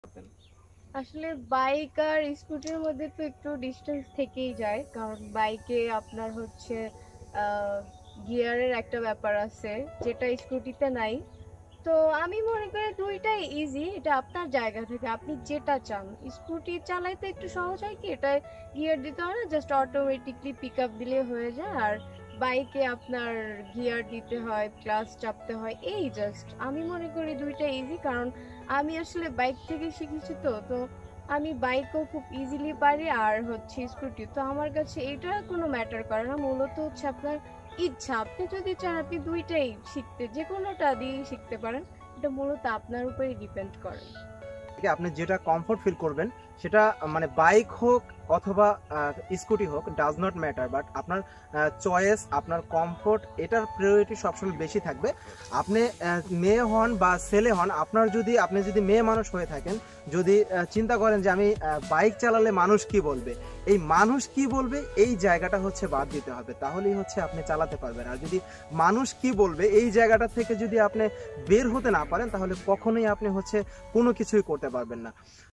আসলে বাইক আর স্কুটির মধ্যে তো একটু ডিস্টেন্স থেকেই যায়, কারণ বাইকে আপনার হচ্ছে গিয়ারের একটা ব্যাপার আছে যেটা স্কুটিতে নাই। তো আমি মনে করি দুইটাই ইজি, এটা আপনার জায়গা থেকে আপনি যেটা চান। স্কুটি চালাইতে একটু সহজ হয় কি, এটা গিয়ার দিতে হয় না, জাস্ট অটোমেটিকলি পিক আপ দিলে হয়ে যায়। আর বাইকে আপনার গিয়ার দিতে হয়, ক্লাচ চাপতে হয়, এই জাস্ট আমি মনে করি দুইটা ইজি। কারণ আমি আসলে বাইক থেকে শিখেছি, তো তো আমি বাইকও খুব ইজিলি পারি, আর হচ্ছে স্কুটি। তো আমার কাছে এটা কোনো ম্যাটার করে না, মূলত হচ্ছে আপনার ইচ্ছা। আপনি যদি চান আপনি দুইটাই শিখতে, যে কোনোটা দিয়েই শিখতে পারেন, এটা মূলত আপনার উপরেই ডিপেন্ড করে। আপনি যেটা কমফোর্ট ফিল করবেন সেটা মানে বাইক হোক অথবা স্কুটি হোক, ডাজ নট ম্যাটার, বাট আপনার চয়েস, আপনার কমফোর্ট, এটার প্রায়োরিটি সবসময় বেশি থাকবে। আপনি মেয়ে হন বা ছেলে হন, আপনি যদি মেয়ে মানুষ হয়ে থাকেন, যদি চিন্তা করেন যে আমি বাইক চালালে মানুষ কি বলবে, এই মানুষ কি বলবে এই জায়গাটা হচ্ছে বাদ দিতে হবে, তাহলেই হচ্ছে আপনি চালাতে পারবেন। আর যদি মানুষ কি বলবে এই জায়গাটা থেকে যদি আপনি বের হতে না পারেন, তাহলে কখনোই আপনি হচ্ছে কোনো কিছুই করতে পারবেন না।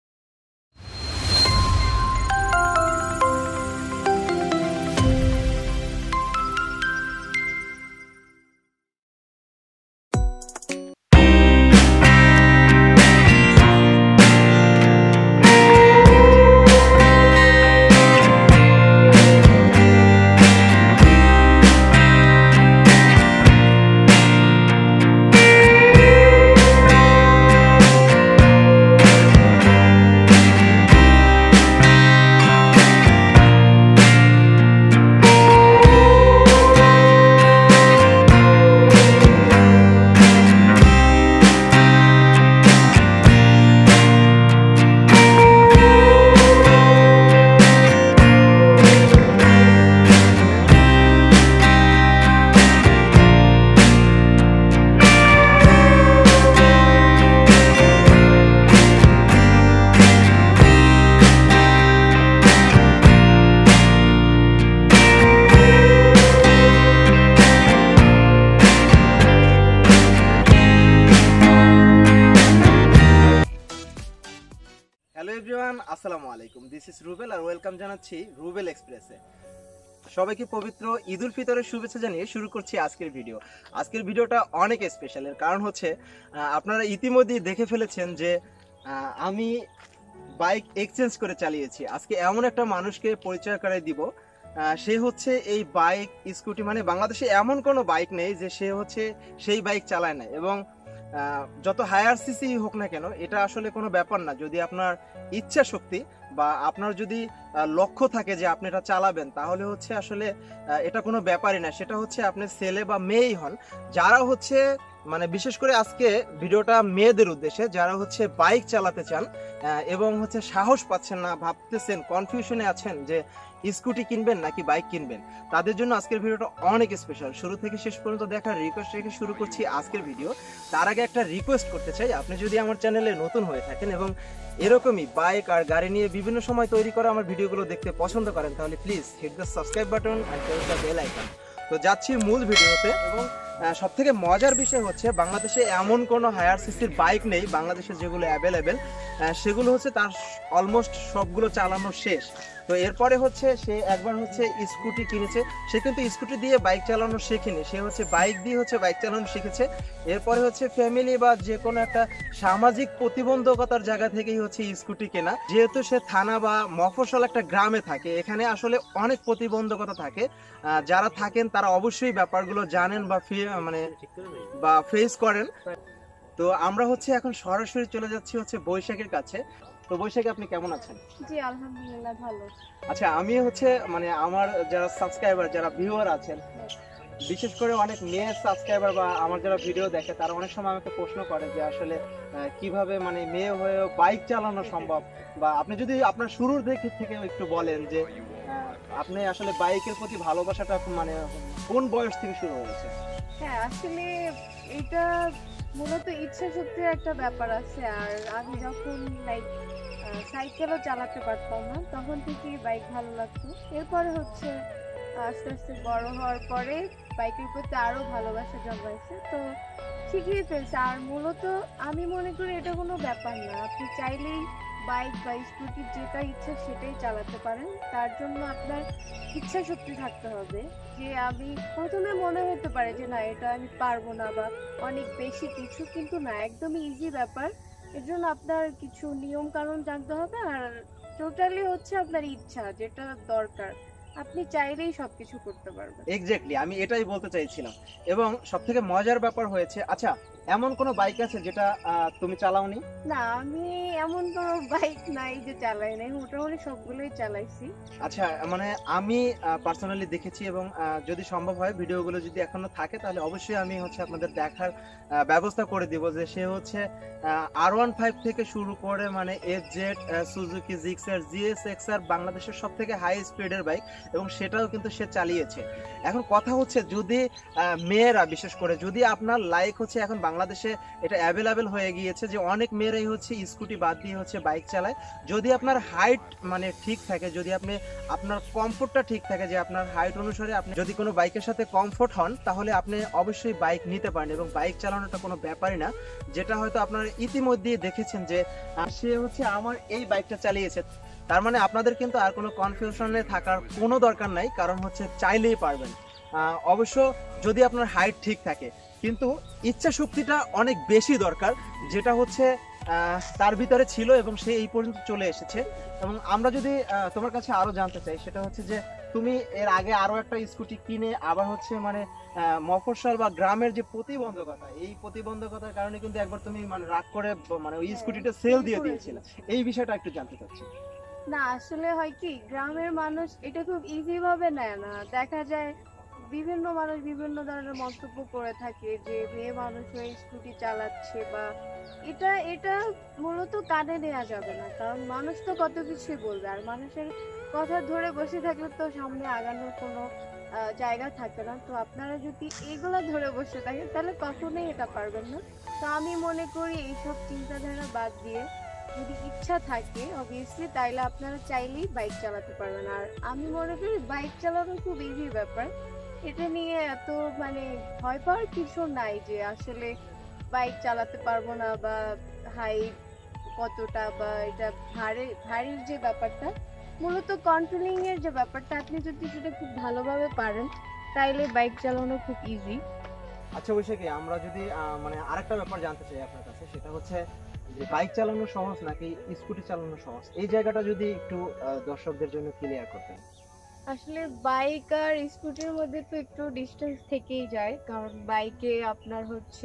হ্যালো এভরিওয়ান, আসসালামু আলাইকুম। দিস ইজ রুবেল আর ওয়েলকাম জানাচ্ছি রুবেল এক্সপ্রেসে। সবাইকে পবিত্র ঈদ উল ফিতরের শুভেচ্ছা জানিয়ে শুরু করছি আজকের ভিডিও। আজকের ভিডিওটা অনেক স্পেশাল, এর কারণ হচ্ছে আপনারা ইতিমধ্যেই দেখে ফেলেছেন যে আমি বাইক এক্সচেঞ্জ করে চালিয়েছি। আজকে এমন একটা মানুষকে পরিচয় করে দিব, সে হচ্ছে এই বাইক স্কুটি মানে বাংলাদেশে এমন কোনো বাইক নেই যে সে হচ্ছে সেই বাইক চালায় না। এবং যত হায়ার সিসি হোক না কেন, এটা আসলে কোনো ব্যাপার না। যদি আপনার ইচ্ছা শক্তি বা আপনার যদি লক্ষ্য থাকে যে আপনি এটা চালাবেন, তাহলে হচ্ছে আসলে এটা কোনো ব্যাপারই না। সেটা হচ্ছে আপনি ছেলে বা মেয়েই হন, যারা হচ্ছে মানে বিশেষ করে আজকে ভিডিওটা মেয়েদের উদ্দেশ্যে, যারা হচ্ছে বাইক চালাতে চান এবং হচ্ছে সাহস পাচ্ছেন না, ভাবতেছেন, কনফিউশনে আছেন যে স্কুটি কিনবেন নাকি বাইক কিনবেন, তাদের জন্য আজকের ভিডিওটা অনেক স্পেশাল। শুরু থেকে শেষ পর্যন্ত দেখার রিকোয়েস্ট রেখে শুরু করছি আজকের ভিডিও। তার আগে একটা রিকোয়েস্ট করতে চাই, আপনি যদি আমার চ্যানেলে নতুন হয়ে থাকেন এবং এরকমই বাইক আর গাড়ি নিয়ে বিভিন্ন সময় তৈরি করা আমার ভিডিওগুলো দেখতে পছন্দ করেন, তাহলে please hit the subscribe button and press the bell icon. তো যাচ্ছি মূল ভিডিওতে। এবং সব থেকে মজার বিষয় হচ্ছে বাংলাদেশে এমন কোনো হায়ার সিসির বাইক নেই, বাংলাদেশে যেগুলো অ্যাভেলেবেল সেগুলো হচ্ছে তার অলমোস্ট সবগুলো চালানো শেষ। তো এরপরে হচ্ছে সে একবার হচ্ছে স্কুটি কিনেছে, সে কিন্তু স্কুটি দিয়ে বাইক চালানো শেখেনি, সে হচ্ছে বাইক দিয়ে হচ্ছে বাইক চালানো শিখেছে। এরপরে হচ্ছে ফ্যামিলি বা যে কোনো একটা সামাজিক প্রতিবন্ধকতার জায়গা থেকেই হচ্ছে স্কুটি কেনা। যেহেতু সে থানা বা মফস্বল একটা গ্রামে থাকে, এখানে আসলে অনেক প্রতিবন্ধকতা থাকে। যারা থাকেন তারা অবশ্যই ব্যাপারগুলো জানেন বা ফেস করেন। তো আমরা হচ্ছে এখন সরাসরি চলে যাচ্ছি হচ্ছে বৈশাখের কাছে। তো বৈশাখী, আপনি কেমন আছেন? জি আলহামদুলিল্লাহ ভালো। আচ্ছা, আমি হচ্ছে মানে আমার যারা সাবস্ক্রাইবার, যারা ভিউয়ার আছেন, বিশেষ করে অনেক মেয়ের সাবস্ক্রাইবার বা আমার যারা ভিডিও দেখে, তারা অনেক সময় আমাকে প্রশ্ন করে যে আসলে কিভাবে মানে মেয়ে হয়েও বাইক চালানো সম্ভব, বা আপনি যদি আপনার শুরুর দিক থেকে একটু বলেন যে আপনি আসলে বাইকের প্রতি ভালোবাসাটা মানে কোন বয়স থেকে শুরু হয়েছে? হ্যাঁ, আসলে এটা মূলত ইচ্ছা শক্তির একটা ব্যাপার আছে। আর আমি যখন লাইক সাইকেলও চালাতে পারতাম না, তখন থেকেই বাইক ভালো লাগতো। এরপরে হচ্ছে আস্তে আস্তে বড় হওয়ার পরে বাইকের প্রতি আরো ভালোবাসা জন্মাইছে, তো শিখিয়ে ফেলছে। আর মূলত আমি মনে করি এটা কোনো ব্যাপার না, আপনি চাইলেই বাইক বা স্কুটি যেটা ইচ্ছা সেটাই চালাতে পারেন। তার জন্য আপনার ইচ্ছা শক্তি থাকতে হবে। যে আমি প্রথমে মনে হতে পারে যে না এটা আমি পারবো না বা অনেক বেশি কিছু, কিন্তু না, একদমই ইজি ব্যাপার। এর জন্য আপনার কিছু নিয়ম কানুন জানতে হবে, আর টোটালি হচ্ছে আপনার ইচ্ছা যেটা দরকার, আপনি চাইলেই সবকিছু করতে পারবেন। এক্স্যাক্টলি, আমি এটাই বলতে চাইছিলাম। এবং সব থেকে মজার ব্যাপার হয়েছে, আচ্ছা এমন কোনো বাইক আছে যেটা তুমি চালাওনি? না, আমি এমন কোনো বাইক নাই যে চালাই নাই, মোটামুটি সবগুলোই চালাইছি। আচ্ছা, মানে আমি পার্সোনালি দেখেছি, এবং যদি সম্ভব হয় ভিডিওগুলো যদি এখনো থাকে তাহলে অবশ্যই আমি হচ্ছে আপনাদের দেখার ব্যবস্থা করে দিব। যে সে হচ্ছে R15 থেকে শুরু করে মানে FZ, সুজুকি জিক্সার, GSXR বাংলাদেশের সব থেকে হাই স্পিডের বাইক, এবং সেটাও কিন্তু সে চালিয়েছে। এখন কথা হচ্ছে, যদি মেয়েরা বিশেষ করে, যদি আপনার লাইক হচ্ছে, এখন বাংলাদেশে এটা অ্যাভেলেবেল হয়ে গিয়েছে যে অনেক মেয়েরাই হচ্ছে স্কুটি বাদ দিয়ে হচ্ছে বাইক চালায়। যদি আপনার হাইট মানে ঠিক থাকে, যদি আপনি আপনার কমফোর্টটা ঠিক থাকে, যে আপনার হাইট অনুসারে আপনি যদি কোনো বাইকের সাথে কমফোর্ট হন, তাহলে আপনি অবশ্যই বাইক নিতে পারেন। এবং বাইক চালানোটা কোনো ব্যাপারই না, যেটা হয়তো আপনারা ইতিমধ্যেই দেখেছেন যে সে হচ্ছে আমার এই বাইকটা চালিয়েছে। তার মানে আপনাদের কিন্তু আর কোনো কনফিউশনে থাকার কোনো দরকার নাই, কারণ হচ্ছে চাইলেই পারবেন। অবশ্য যদি আপনার হাইট ঠিক থাকে, কিন্তু ইচ্ছা শক্তিটা অনেক বেশি দরকার, যেটা হচ্ছে তার ভিতরে ছিল এবং সে এই পর্যন্ত চলে এসেছে। এবং আমরা যদি তোমার কাছে আরো জানতে চাই, সেটা হচ্ছে যে তুমি এর আগে আরো একটা স্কুটি কিনে আবার হচ্ছে মানে মফস্বল বা গ্রামের যে প্রতিবন্ধকতা, এই প্রতিবন্ধকতার কারণে কিন্তু একবার তুমি মানে রাগ করে মানে ওই স্কুটিটা সেল দিয়ে দিয়েছিলে। এই বিষয়টা একটু জানতে চাচ্ছি। না, আসলে হয় কি, গ্রামের মানুষ এটা খুব ইজি ভাবে নেয় না। দেখা যায় বিভিন্ন মানুষ বিভিন্ন ধরনের মন্তব্য করে থাকে যে মেয়ে মানুষ হয়ে স্কুটি চালাচ্ছে, বা এটা এটা মূলত কানে নেওয়া যাবে না, কারণ মানুষ তো কত কিছুই বলবে। আর মানুষের কথা ধরে বসে থাকলে তো সামনে আগানোর কোনো জায়গা থাকে না। তো আপনারা যদি এগুলা ধরে বসে থাকেন তাহলে কখনোই এটা পারবেন না। তো আমি মনে করি এইসব চিন্তাধারা বাদ দিয়ে যদি ইচ্ছা থাকে অবভিয়াসলি, তাইলে আপনারা চাইলেই বাইক চালাতে পারবেন। আর আমি মনে করি বাইক চালানো খুব ইজি ব্যাপার, এটা নিয়ে এত মানে ভয় পাওয়ার কিছু নাই যে আসলে বাইক চালাতে পারবো না, বা হাইট কতটা, বা এটা ভারীর যে ব্যাপারটা, মূলত কন্ট্রোলিং এর যে ব্যাপারটা, আপনি যদি সেটা খুব ভালোভাবে পারেন তাইলে বাইক চালানো খুব ইজি। আচ্ছা বৈশাখী, আমরা যদি মানে আরেকটা ব্যাপার জানতে চাই আপনার কাছে, সেটা হচ্ছে যে বাইক চালানো সহজ নাকি স্কুটি চালানো সহজ, এই জায়গাটা যদি একটু দর্শকদের জন্য ক্লিয়ার করতেন। আসলে বাইক আর স্কুটির মধ্যে তো একটু ডিস্টেন্স থেকেই যায়, কারণ বাইকে আপনার হচ্ছে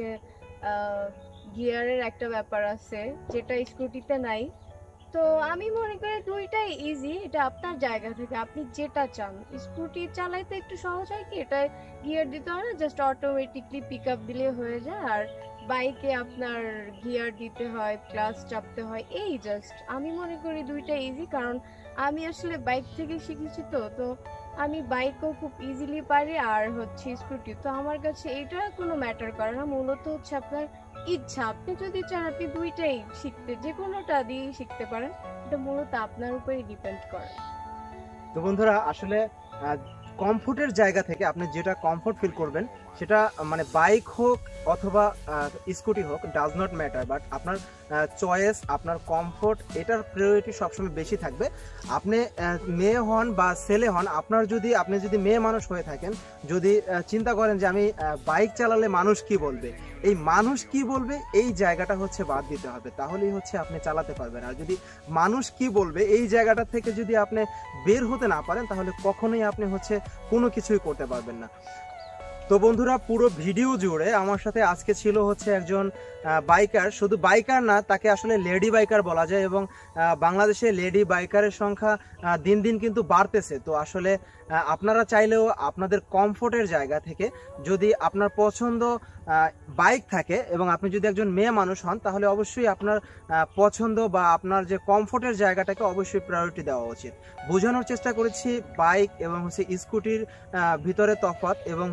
গিয়ারের একটা ব্যাপার আছে যেটা স্কুটিতে নাই। তো আমি মনে করি দুইটাই ইজি, এটা আপনার জায়গা থেকে আপনি যেটা চান। স্কুটি চালাইতে একটু সহজ হয় কি, এটা গিয়ার দিতে হয় না, জাস্ট অটোমেটিকলি পিক আপ দিলে হয়ে যায়। আর বাইকে আপনার গিয়ার দিতে হয়, ক্লাচ চাপতে হয়, এই জাস্ট। আমি মনে করি দুইটা ইজি, কারণ আমি আসলে বাইক থেকে শিখেছি। তো আমি বাইকও খুব ইজিলি পারি, আর হচ্ছে স্কুটি, তো আমার কাছে এটা কোনো ম্যাটার করে না। মূলত হচ্ছে আপনার ইচ্ছা, আপনি যদি চান আপনি দুইটাই শিখতে, যে কোনোটা দিয়েই শিখতে পারেন, এটা মূলত আপনার উপরেই ডিপেন্ড করে। তো বন্ধুরা, আসলে কমফোর্টের জায়গা থেকে আপনি যেটা কমফোর্ট ফিল করবেন, সেটা মানে বাইক হোক অথবা স্কুটি হোক, ডাজ নট ম্যাটার, বাট আপনার চয়েস, আপনার কমফোর্ট, এটার প্রায়োরিটি সবসময় বেশি থাকবে। আপনি মেয়ে হন বা ছেলে হন, আপনি যদি মেয়ে মানুষ হয়ে থাকেন, যদি চিন্তা করেন যে আমি বাইক চালালে মানুষ কি বলবে, এই মানুষ কি বলবে এই জায়গাটা হচ্ছে বাদ দিতে হবে, তাহলেই হচ্ছে আপনি চালাতে পারবেন। আর যদি মানুষ কি বলবে এই জায়গাটা থেকে যদি আপনি বের হতে না পারেন, তাহলে কখনোই আপনি হচ্ছে কোনো কিছুই করতে পারবেন না। তো বন্ধুরা, পুরো ভিডিও জুড়ে আমার সাথে আজকে ছিল হচ্ছে একজন বাইকার, শুধু বাইকার না, তাকে আসলে লেডি বাইকার বলা যায়, এবং বাংলাদেশে লেডি বাইকারের সংখ্যা দিন দিন কিন্তু বাড়তেছে। তো আসলে আপনারা চাইলেও আপনাদের কমফোর্টের জায়গা থেকে যদি আপনার পছন্দ বাইক থাকে, এবং আপনি যদি একজন মেয়ে মানুষ হন, তাহলে অবশ্যই আপনার পছন্দ বা আপনার যে কমফোর্টের জায়গাটাকে অবশ্যই প্রায়োরিটি দেওয়া উচিত। বোঝানোর চেষ্টা করেছি বাইক এবং হচ্ছে স্কুটির ভিতরে তফাৎ, এবং হচ্ছে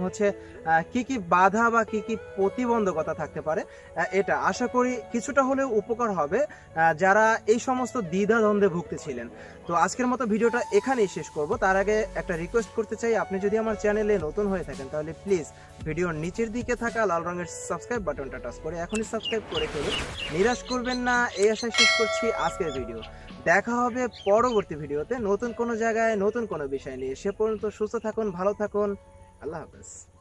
কি কি বাধা বা কি কি প্রতিবন্ধকতা থাকতে পারে, এটা আশা করি কিছুটা হলেও উপকার হবে যারা এই সমস্ত দ্বিধাদ্বন্দ্বে ভুগতেছিলেন। তো আজকের মতো ভিডিওটা এখানেই শেষ করব। তার আগে একটা রিকোয়েস্ট করতে চাই, আপনি যদি আমার চ্যানেলে নতুন হয়ে থাকেন তাহলে প্লিজ ভিডিওর নিচের দিকে থাকা লাল রঙের সাবস্ক্রাইব বাটনটা টাচ করে এখনই সাবস্ক্রাইব করে ফেলুন। নিরাশ করবেন না, এই আশায় শেষ করছি আজকের ভিডিও। দেখা হবে পরবর্তী ভিডিওতে নতুন কোনো জায়গায় নতুন কোনো বিষয় নিয়ে। সে পর্যন্ত সুস্থ থাকুন, ভালো থাকুন, আল্লাহ হাফেজ।